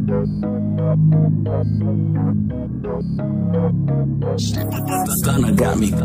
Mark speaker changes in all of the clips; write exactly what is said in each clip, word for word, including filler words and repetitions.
Speaker 1: Stunner got me.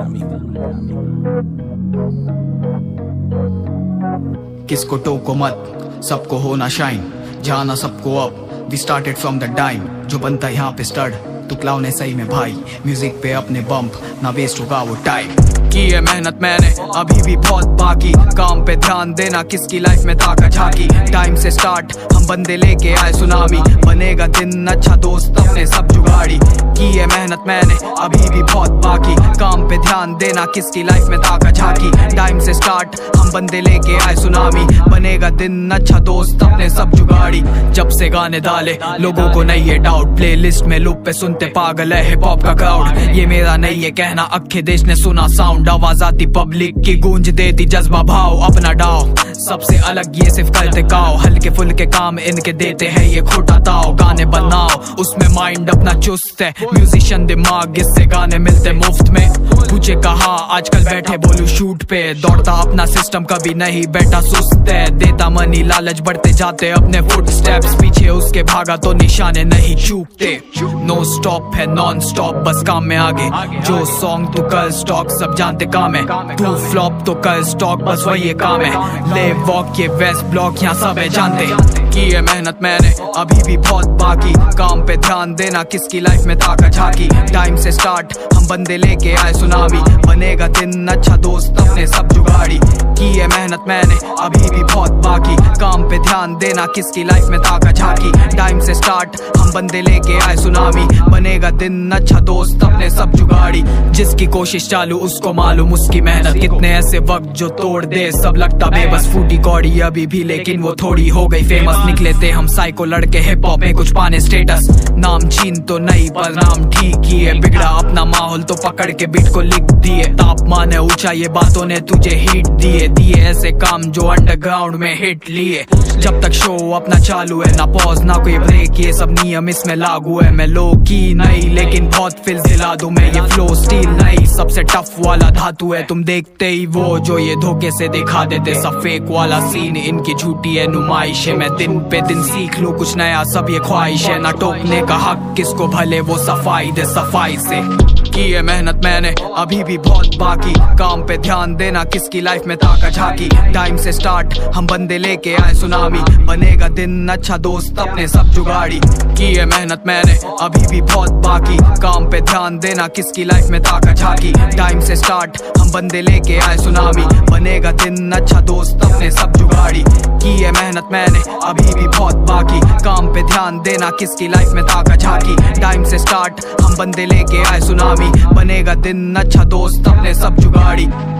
Speaker 2: किसको टोको मत, सबको होना शाइन, जाना सबको अब। We started from the dime, जो बनता यहाँ पे स्टड, तू क्लाउन है सही में भाई, म्यूजिक पे अपने बम्प, ना वेस्ट होगा वो टाइम। की है मेहनत मैंने अभी भी बहुत बाकी, काम पे ध्यान देना किसकी लाइफ में ताका झाकी। टाइम से स्टार्ट हम बंदे लेके आए सुनामी, बनेगा दिन अच्छा दोस्त अपने सब जुगाड़ी। की है मेहनत मैंने अभी भी बहुत बाकी, काम पे ध्यान देना किसकी लाइफ में ताका झाकी। टाइम से स्टार्ट हम बंदे लेके आए सुनामी, बनेगा दिन अच्छा दोस्त अपने सब जुगाड़ी। जब से गाने डाले लोगों को नहीं है डाउट, प्लेलिस्ट में लूप पे सुनते पागल है हिप हॉप का क्राउड। ये मेरा नहीं है कहना, अक्खे देश ने सुना साउंड, आवाज आती पब्लिक की गूंज देती जज्बा भाव। अपना डाव सबसे अलग ये सिर्फ करते काओ, हल्के फुल्के काम इनके देते हैं ये खोटा ताओ। गाने बनाओ उसमें माइंड अपना चुस्त है, म्यूजिशियन दिमाग इससे गाने मिलते मुफ्त में। तुझे कहा आजकल बैठे बोलू शूट पे, दौड़ता अपना सिस्टम कभी नहीं बैठा सुस्त है। देता मनी लालच बढ़ते जाते अपने फुट स्टेप्स, पीछे उसके भागा तो निशाने नहीं चूकते। नो स्टॉप है नॉन स्टॉप, बस काम में आगे। जो सॉन्ग तू कर स्टॉक सब जानते काम है, तू फ्लॉप तो कर स्टॉक बस वही काम है। ले वॉक ये वेस्ट ब्लॉक यहाँ सब है जानते। की है मेहनत मैंने अभी भी बहुत बाकी, काम पे ध्यान देना किसकी लाइफ में ताका झाकी। टाइम से स्टार्ट हम बंदे लेके आए सुनामी, बनेगा दिन अच्छा दोस्त अपने सब जुगाड़ी। की है मेहनत मैंने अभी भी बहुत बाकी, काम पे ध्यान देना किसकी लाइफ में ताका झाकी। टाइम से स्टार्ट हम बंदे लेके आए सुनामी, बनेगा दिन अच्छा दोस्त अपने सब जुगाड़ी। जिसकी कोशिश चालू उसको मालूम उसकी मेहनत, कितने ऐसे वक्त जो तोड़ दे सब लगता बेबस। फूटी कौड़ी अभी भी लेकिन वो थोड़ी हो गई फेमस, निकले थे हम साइको लड़के हिप हॉप में कुछ पाने स्टेटस। नाम छीन तो नहीं पर नाम ठीक ही है, बिगड़ा अपना माहौल तो पकड़ के बीट को लिख दिए। तापमान है ऊंचा ये बातों ने तुझे हिट दिए, दिए ऐसे काम जो अंडरग्राउंड में हिट लिए। जब तक शो अपना चालू है ना पॉज ना कोई ब्रेक, ये सब नियम इसमें लागू है। मैं लो की नहीं लेकिन बहुत फिल दिला दूं मैं, ये फ्लो स्टील नहीं सबसे टफ वाला धातु है। तुम देखते ही वो जो ये धोखे से दिखा देते सब फेक वाला सीन, इनकी झूठी है नुमाइश है। मैं दिन पे दिन सीख लूं कुछ नया सब ये ख्वाहिश है, ना टोकने का हक किसको भले वो सफाई दे सफाई से। की है मेहनत मैंने अभी भी बहुत बाकी, काम पे ध्यान देना किसकी लाइफ में ताका झाकी। टाइम से स्टार्ट हम बंदे लेके आए सुनामी, बनेगा दिन अच्छा दोस्त अपने सब जुगाड़ी। की है मेहनत मैंने अभी भी बहुत बाकी, काम पे ध्यान देना किसकी लाइफ में ताका झाकी। टाइम से स्टार्ट हम बंदे लेके आए सुनामी, बनेगा दिन अच्छा दोस्त अपने सब जुगाड़ी। की है मेहनत मैंने अभी भी बहुत बाकी, काम पे ध्यान देना किसकी लाइफ में ताका झाकी। टाइम से स्टार्ट हम बंदे लेके आए सुनामी, बनेगा दिन अच्छा दोस्त अपने सब जुगाड़ी।